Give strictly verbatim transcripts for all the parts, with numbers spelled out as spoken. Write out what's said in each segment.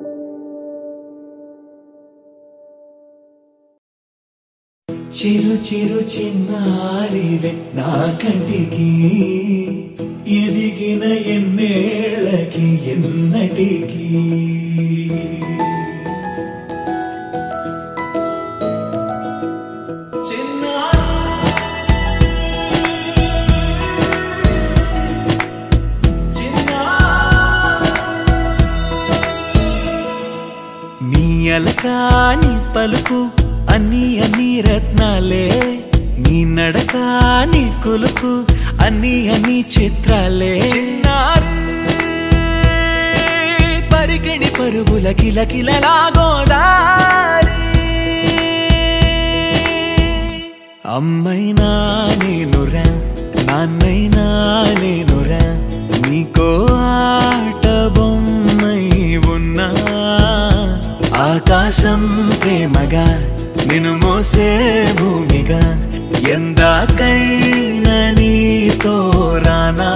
చిరు చిరు చిన్నారివే నా కంటికి ఎదిగిన ఎన్నేళ్ళకి ఎన్నటికి నీ అలకాని పలుకు అన్ని అన్ని రత్నాలే నీ నడక నీ కులుకు అన్ని అన్ని చిత్రాలే చిన్నారు పరికిణి పరుగుల కిలకిలలా గోదారి అమ్మైనా నేనురా నాన్నైనా నేనురా నీకో ఆట బొమ్మై ఉన్నా ఆకాశం ప్రేమగా నిన్ను మోసే భూమిగా ఎందాకైనా నీతో రానా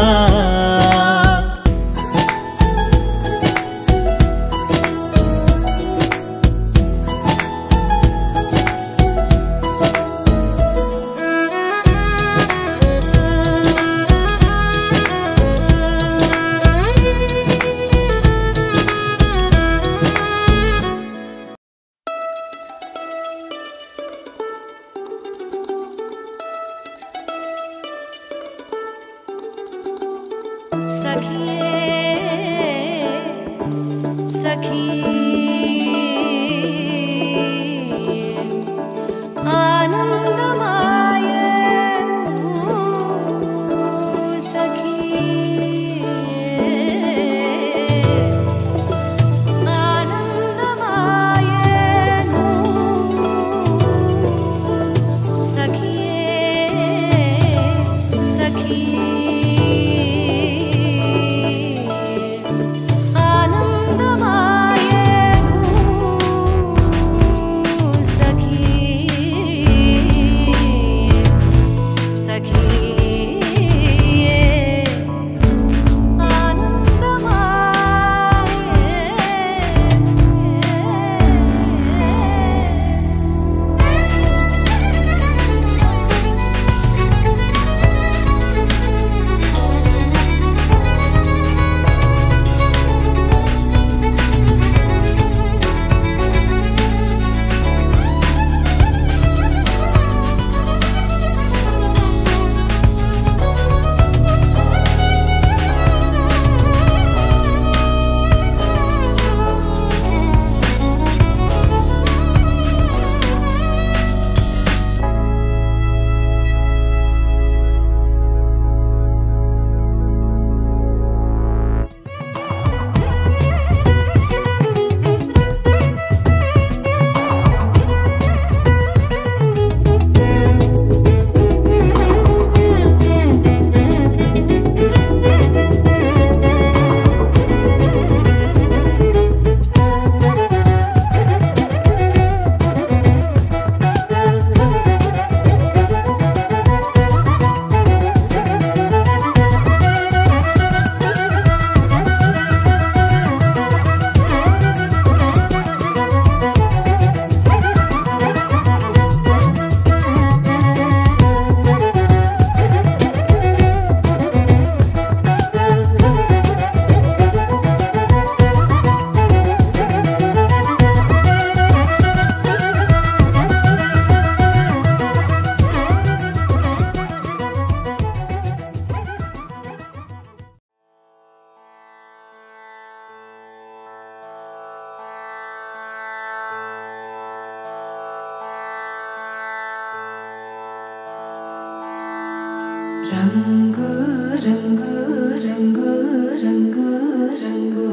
రంగు రంగు రంగు రంగు రంగు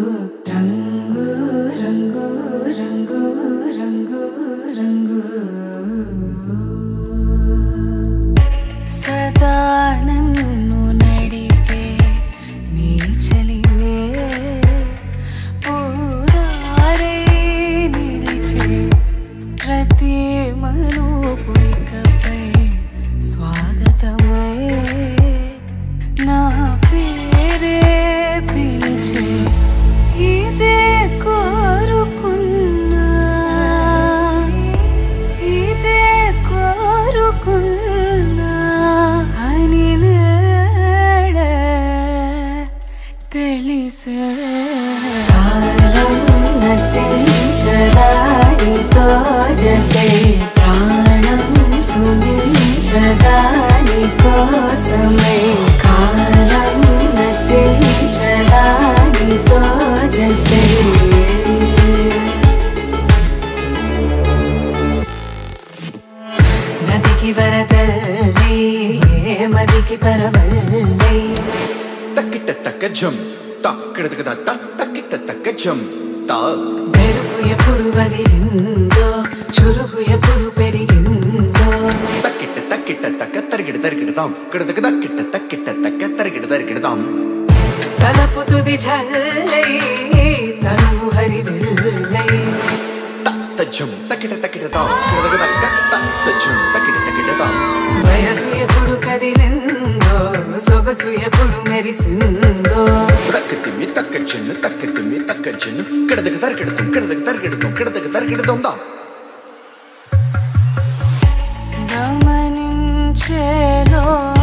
రంగు రంగు రంగు రంగు రంగు సదా నన్ను నడిపే నీ చలివే పూరారే నిలిచే ప్రతి మలుపు ఇకపై స్వాగతమై జం తక్కిడతక దత్త తక్కిట తక్క జం తా మెరుపు ఎప్పుడు వదిలిందో చురుకు ఎప్పుడు పెరిగిందో తక్కిట తక్కిట తక్క తరిగిడ తరిగిడదాం కిడతక దక్కిట తక్కిట తక్క తరిగిడ తరిగిడదాం తలపు తుది జల్లై తనువు హరివిల్లై తజ్జం తక్కిట తక్కిడదాం కిడతక దక్క తజ్జం తక్కిట తక్కిడదాం వయసు ఎప్పుడు కదిలిందో సొగసు ఎప్పుడు మెరిసిందో తక్కతిమ్మి తక్కచ్చెన్ను తక్కతిమ్మి తక్కచ్చెన్ను కిడతక తరిగిడదాం కిడతక తరిగిడదాం కిడతక తరిగిడదాం దా గమనించేలో